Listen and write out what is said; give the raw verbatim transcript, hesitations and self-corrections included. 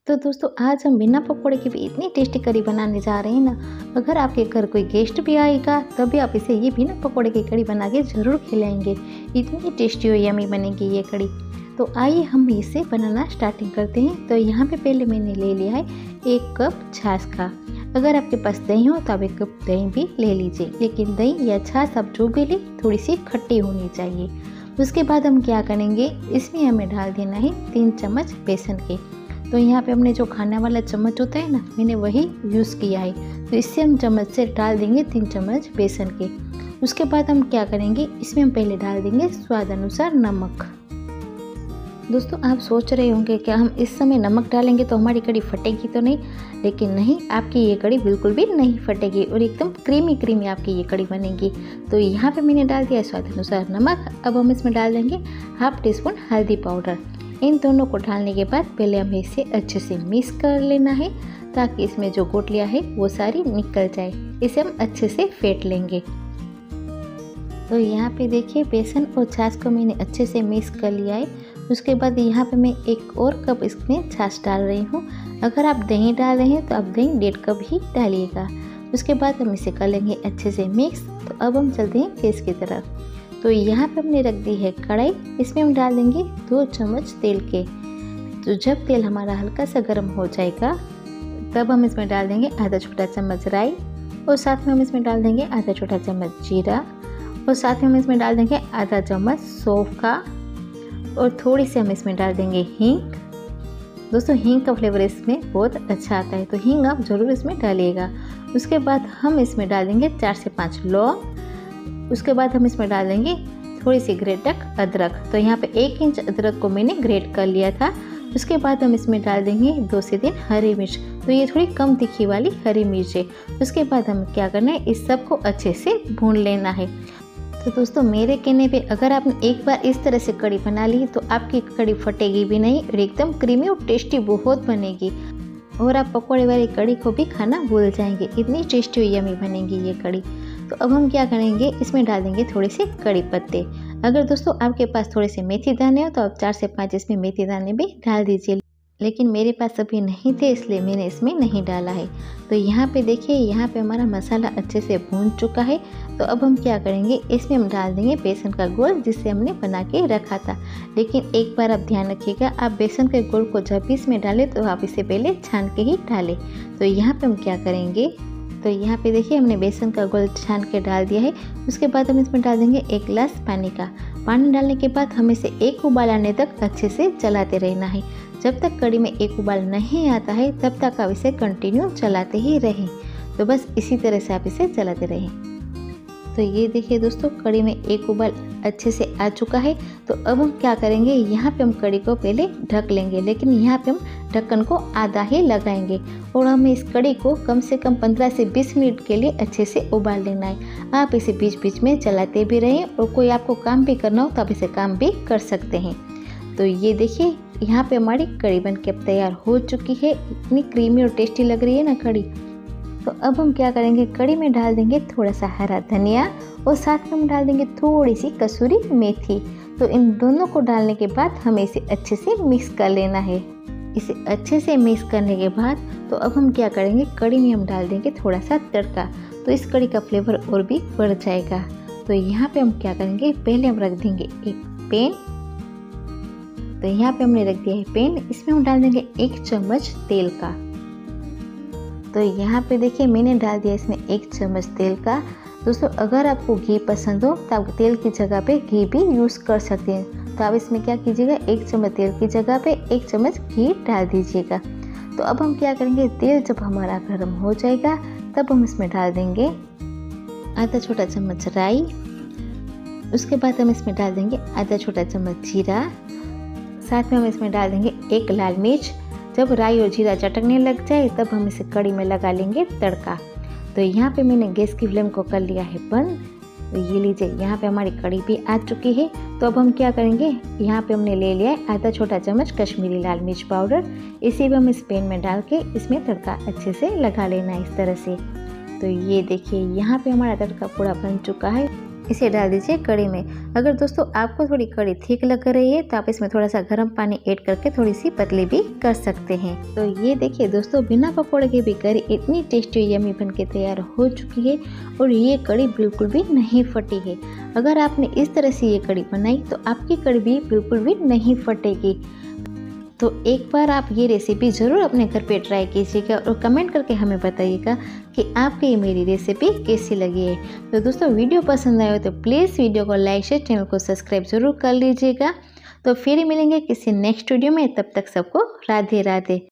तो दोस्तों आज हम बिना पकौड़े के भी इतनी टेस्टी करी बनाने जा रहे हैं ना। अगर आपके घर कोई गेस्ट भी आएगा तब भी आप इसे ये बिना पकौड़े की कड़ी बना के ज़रूर खिलाएंगे। इतनी टेस्टी और यमी बनेगी ये कड़ी। तो आइए हम इसे बनाना स्टार्टिंग करते हैं। तो यहाँ पे पहले मैंने ले लिया है एक कप छाछ का। अगर आपके पास दही हो तो आप एक कप दही भी ले लीजिए, लेकिन दही या छाछ आप जो भी ले थोड़ी सी खट्टी होनी चाहिए। उसके बाद हम क्या करेंगे, इसमें हमें डाल देना है तीन चम्मच बेसन के। तो यहाँ पे हमने जो खाने वाला चम्मच होता है ना, मैंने वही यूज़ किया है। तो इससे हम चम्मच से डाल देंगे तीन चम्मच बेसन के। उसके बाद हम क्या करेंगे, इसमें हम पहले डाल देंगे स्वाद अनुसार नमक। दोस्तों आप सोच रहे होंगे क्या हम इस समय नमक डालेंगे तो हमारी कड़ी फटेगी तो नहीं, लेकिन नहीं, आपकी ये कड़ी बिल्कुल भी नहीं फटेगी और एकदम क्रीमी क्रीमी आपकी ये कड़ी बनेगी। तो यहाँ पे मैंने डाल दिया स्वाद अनुसार नमक। अब हम इसमें डाल देंगे हाफ टी स्पून हल्दी पाउडर। इन दोनों को डालने के बाद पहले हमें इसे अच्छे से मिक्स कर लेना है ताकि इसमें जो गुठलियाँ है वो सारी निकल जाए। इसे हम अच्छे से फेंट लेंगे। तो यहाँ पे देखिए बेसन और छाछ को मैंने अच्छे से मिक्स कर लिया है। उसके बाद यहाँ पे मैं एक और कप इसमें छाछ डाल रही हूँ। अगर आप दही डाल रहे हैं तो आप दही डेढ़ कप ही डालिएगा। उसके बाद हम इसे कर लेंगे अच्छे से मिक्स। तो अब हम चलते हैं फेस की तरफ। तो यहाँ पे हमने रख दी है कढ़ाई। इसमें हम डाल देंगे दो चम्मच तेल के। तो जब तेल हमारा हल्का सा गर्म हो जाएगा तब हम इसमें डाल देंगे आधा छोटा चम्मच राई, और साथ में हम इसमें डाल देंगे आधा छोटा चम्मच जीरा, और साथ में हम इसमें डाल देंगे आधा चम्मच सौंफ का, और थोड़ी सी हम इसमें डाल देंगे हींग। दोस्तों हींग का फ्लेवर इसमें बहुत अच्छा आता है, तो हींग आप ज़रूर इसमें डालिएगा। उसके बाद हम इसमें डाल देंगे चार से पाँच लौंग। उसके बाद हम इसमें डाल देंगे थोड़ी सी ग्रेटक अदरक। तो यहाँ पे एक इंच अदरक को मैंने ग्रेट कर लिया था। उसके बाद हम इसमें डाल देंगे दो से तीन हरी मिर्च। तो ये थोड़ी कम तीखी वाली हरी मिर्च है। उसके बाद हम क्या करना है, इस सब को अच्छे से भून लेना है। तो दोस्तों मेरे कहने पे अगर आपने एक बार इस तरह से कड़ी बना ली तो आपकी कड़ी फटेगी भी नहीं और एकदम क्रीमी और टेस्टी बहुत बनेगी, और आप पकौड़े वाली कड़ी को भी खाना भूल जाएंगे। इतनी टेस्टी और यमी बनेगी ये कड़ी। तो अब हम क्या करेंगे, इसमें डाल देंगे थोड़े से कड़ी पत्ते। अगर दोस्तों आपके पास थोड़े से मेथी दाने हो तो आप चार से पाँच इसमें मेथी दाने भी डाल दीजिए, लेकिन मेरे पास अभी नहीं थे इसलिए मैंने इसमें नहीं डाला है। तो यहाँ पे देखिए, यहाँ पे हमारा मसाला अच्छे से भून चुका है। तो अब हम क्या करेंगे, इसमें हम डाल देंगे बेसन का घोल जिसे हमने बना के रखा था। लेकिन एक बार आप ध्यान रखिएगा, आप बेसन के घोल को जब भी इसमें डालें तो आप इसे पहले छान के ही डालें। तो यहाँ पे हम क्या करेंगे, तो यहाँ पे देखिए हमने बेसन का घोल छान के डाल दिया है। उसके बाद हम इसमें डाल देंगे एक गिलास पानी का। पानी डालने के बाद हमें इसे एक उबाल आने तक अच्छे से चलाते रहना है। जब तक कड़ी में एक उबाल नहीं आता है तब तक आप इसे कंटिन्यू चलाते ही रहें। तो बस इसी तरह से आप इसे चलाते रहें। तो ये देखिए दोस्तों, कड़ी में एक उबाल अच्छे से आ चुका है। तो अब हम क्या करेंगे, यहाँ पे हम कड़ी को पहले ढक लेंगे, लेकिन यहाँ पे हम ढक्कन को आधा ही लगाएंगे और हमें इस कड़ी को कम से कम पंद्रह से बीस मिनट के लिए अच्छे से उबाल लेना है। आप इसे बीच बीच में चलाते भी रहें, और कोई आपको काम भी करना हो तो आप इसे काम भी कर सकते हैं। तो ये देखिए यहाँ पे हमारी कड़ी बन के अब तैयार हो चुकी है। इतनी क्रीमी और टेस्टी लग रही है ना कड़ी। तो अब हम क्या करेंगे, कड़ी में डाल देंगे थोड़ा सा हरा धनिया, और साथ में हम डाल देंगे थोड़ी सी कसूरी मेथी। तो इन दोनों को डालने के बाद हमें इसे अच्छे से मिक्स कर लेना है। इसे अच्छे से मिक्स करने के बाद तो अब हम क्या करेंगे, कड़ी में हम डाल देंगे थोड़ा सा तड़का। तो इस कड़ी का फ्लेवर और भी बढ़ जाएगा। तो यहाँ पे हम क्या करेंगे, पहले हम रख देंगे एक पैन। तो यहाँ पे हमने रख दिया है पैन। इसमें हम डाल देंगे एक चम्मच तेल का। तो यहाँ पे देखिए मैंने डाल दिया इसमें एक चम्मच तेल का। दोस्तों अगर आपको घी पसंद हो तो आप तेल की जगह पे घी भी यूज़ कर सकते हैं। तो आप इसमें क्या कीजिएगा, एक चम्मच तेल की जगह पे एक चम्मच घी डाल दीजिएगा। तो अब हम क्या करेंगे, तेल जब हमारा गर्म हो जाएगा तब हम इसमें डाल देंगे आधा छोटा चम्मच राई। उसके बाद हम इसमें डाल देंगे आधा छोटा चम्मच जीरा। साथ में हम इसमें डाल देंगे एक लाल मिर्च। जब राई और जीरा चटकने लग जाए तब हम इसे कड़ी में लगा लेंगे तड़का। तो यहाँ पे मैंने गैस की फ्लेम को कर लिया है बंद। तो ये लीजिए, यहाँ पे हमारी कड़ी भी आ चुकी है। तो अब हम क्या करेंगे, यहाँ पे हमने ले लिया है आधा छोटा चम्मच कश्मीरी लाल मिर्च पाउडर। इसे भी हम इस पैन में डाल के इसमें तड़का अच्छे से लगा लेना है इस तरह से। तो ये देखिए यहाँ पे हमारा तड़का पूरा बन चुका है। इसे डाल दीजिए कड़ी में। अगर दोस्तों आपको थोड़ी कड़ी थिक लग रही है तो आप इसमें थोड़ा सा गर्म पानी ऐड करके थोड़ी सी पतली भी कर सकते हैं। तो ये देखिए दोस्तों, बिना पकौड़े के भी कड़ी इतनी टेस्टी यम्मी बन के तैयार हो चुकी है और ये कड़ी बिल्कुल भी नहीं फटी है। अगर आपने इस तरह से ये कड़ी बनाई तो आपकी कड़ी भी बिल्कुल भी नहीं फटेगी। तो एक बार आप ये रेसिपी ज़रूर अपने घर पे ट्राई कीजिएगा और कमेंट करके हमें बताइएगा कि आपको ये मेरी रेसिपी कैसी लगी है। तो दोस्तों, वीडियो पसंद आए हो तो प्लीज़ वीडियो को लाइक शेयर, चैनल को सब्सक्राइब ज़रूर कर लीजिएगा। तो फिर मिलेंगे किसी नेक्स्ट वीडियो में, तब तक सबको राधे राधे।